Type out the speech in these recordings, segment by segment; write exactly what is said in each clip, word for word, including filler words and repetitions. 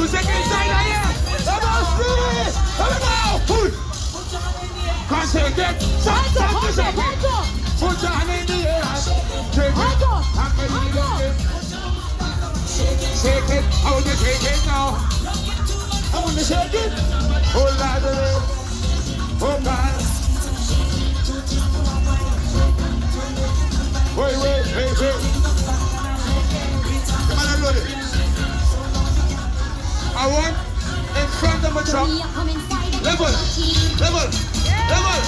Who's the inside of here? Come on, please! Come on! Pull! Concentrate! Stop, stop, stop! Put your hand in the air! Shake it! Shake it! I want to shake it now! I want to shake it! Hold on to it! Hold on! Wait, wait, wait, wait! Come on, load it! I want in front of my truck. Level, level, level.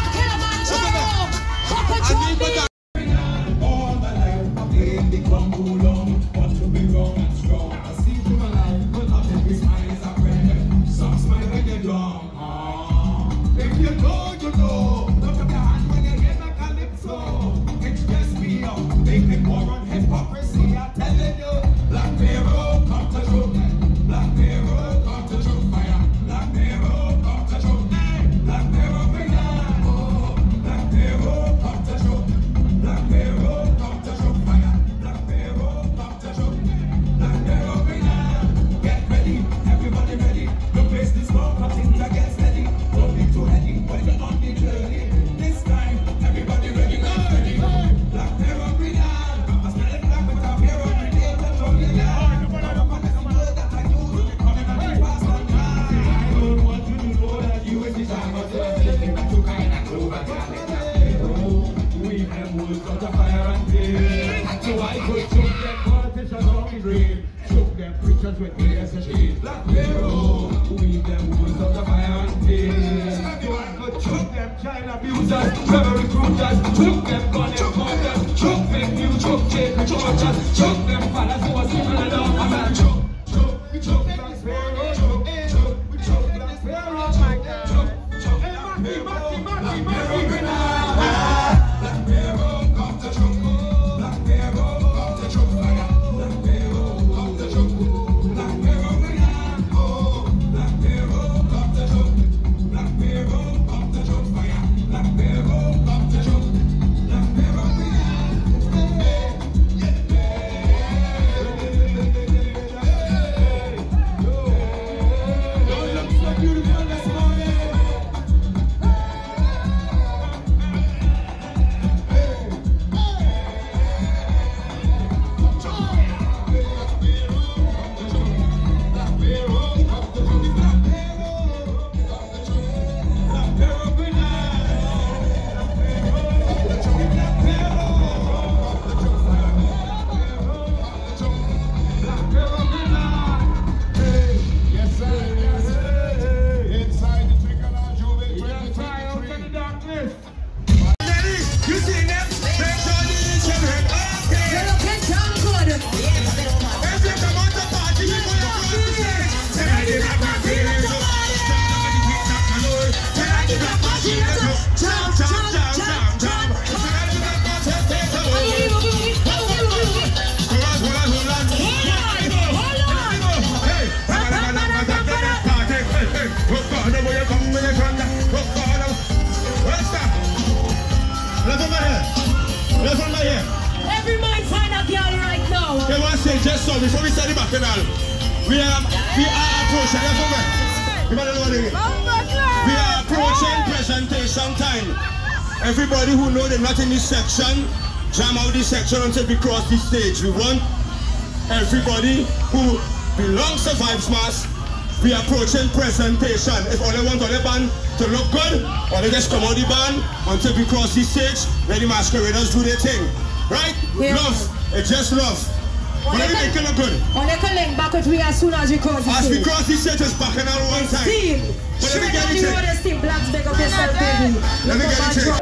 I need my all my life, I played the ground too long. Want to be wrong and strong. I see through my life, but not every smile is a friend. Some smile when you're drunk. If you know, you know. Look at your hand when you hear my calypso. Express me up, making war on hypocrisy. I'm telling you, Black Mirror, come to truth. Black Mirror, come to truth fire. Black Mirror, come to truth. Black Mirror, bring down. Oh, Black Mirror, come to truth. Black Mirror, come to truth fire. Black Mirror, come to truth. Black Mirror, bring down. Get ready, everybody ready. Don't face this war, cause things are get steady. Don't be too heady when you're on the journey. This time, everybody ready, get ready. Black Mirror, bring down. I smell it black with a mirror, bring it to show you down. Choke them preachers with the S S A. Black Mirror, weave them woods of the fire and pain. You want to choke them child abusers, rebel recruiters, choke them gun importers, choke them new, choke jail tortures, choke them fathers who are similar along a man. Choke, choke, we choke Black Mirror, choke, choke, we choke Black Mirror, choke, choke, choke Black Mirror, Black Mirror, Black Mirror, come to choke, Black Mirror, come to choke fire. Every man find a girl right now. They want to say just so before we start the bacchanal. We are we are approaching. We are approaching presentation time. Everybody who know they're not in this section, jam out this section until we cross this stage. We want everybody who belongs to Vibes Mass. We are approaching presentation. If all they want all the band to look good, or they just come out the band until we cross this stage, let the masqueraders do their thing. Right? Yeah. Love. It's just love. But let me make it look good. On the link back with we as soon as we cross the As stage. we cross this stage, just back another one time. Steam. But let me get it check. Let me get it check.